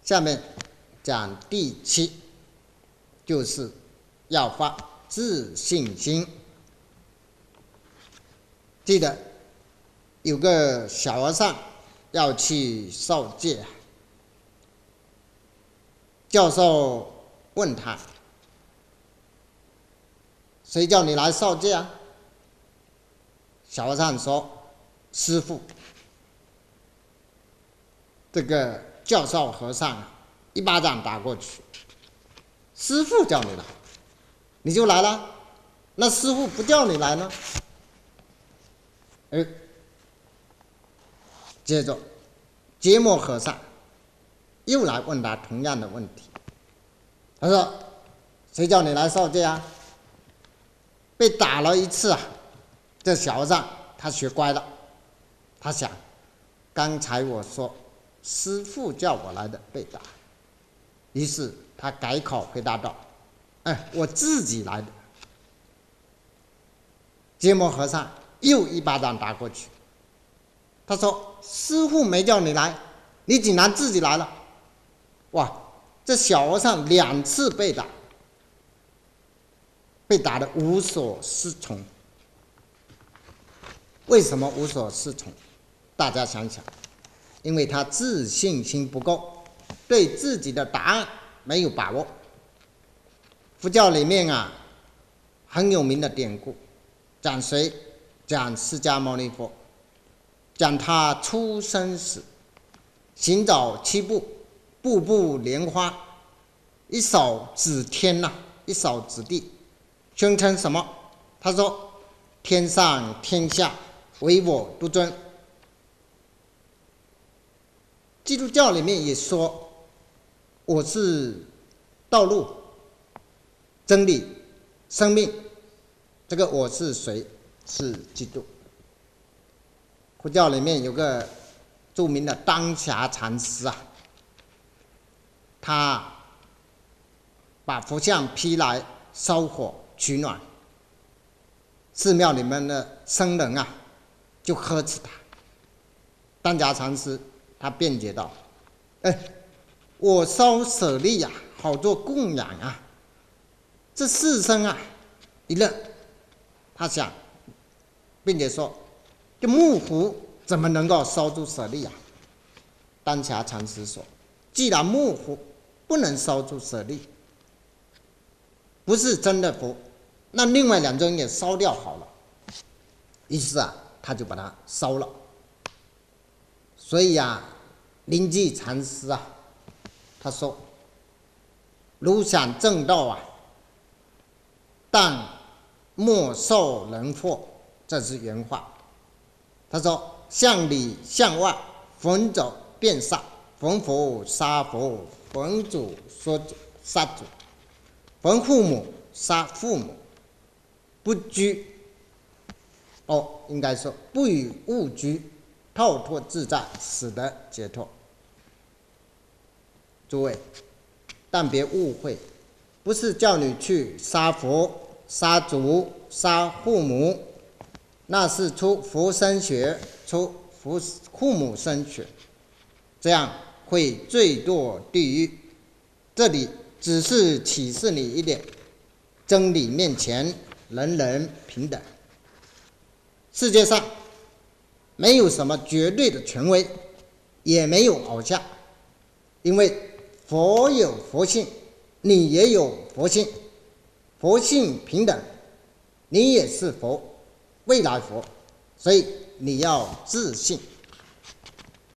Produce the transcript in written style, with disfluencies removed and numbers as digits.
下面讲第7，就是要发自信心。记得有个小和尚要去受戒，教授问他：“谁叫你来受戒啊？”小和尚说：“师父。”这个教授和尚一巴掌打过去：“师父叫你来，你就来了？那师父不叫你来呢？”接着芥末和尚又来问他同样的问题，他说：“谁叫你来受戒啊？”被打了一次这小和尚他学乖了，他想，刚才我说师父叫我来的被打，于是他改口回答道：“我自己来的。”芥末和尚又一巴掌打过去，他说：“师父没叫你来，你竟然自己来了！”哇，这小和尚2次被打，被打得无所适从。为什么无所适从？大家想想，因为他自信心不够，对自己的答案没有把握。佛教里面很有名的典故，讲谁？讲释迦牟尼佛，讲他出生时行走7步，步步莲花，一手指天一手指地，宣称什么？他说：“天上天下唯我独尊。”基督教里面也说：“我是道路、真理、生命。”这个我是谁？是基督。佛教里面有个著名的当霞禅师他把佛像劈来烧火取暖，寺庙里面的僧人就呵斥他。当霞禅师他辩解道：“我烧舍利好做供养这世生一乐。”他想，并且说：“这木壶怎么能够烧出舍利当霞禅师说：“既然木壶不能烧出舍利，不是真的佛，那另外2尊也烧掉好了。”于是他就把它烧了。所以临济禅师他说：“如想正道但莫受人惑。”这是原话。他说：“向里向外，逢走便杀，逢佛杀佛，逢主说主杀主，逢父母杀父母，不拘应该说不与物拘，透脱自在，使得解脱。”诸位，但别误会，不是叫你去杀佛、杀主、杀父母，那是出佛身血，出父母身血，这样会坠堕地狱。这里只是启示你一点：真理面前人人平等。世界上没有什么绝对的权威，也没有偶像，因为佛有佛性，你也有佛性，佛性平等，你也是佛，未来佛，所以你要自信。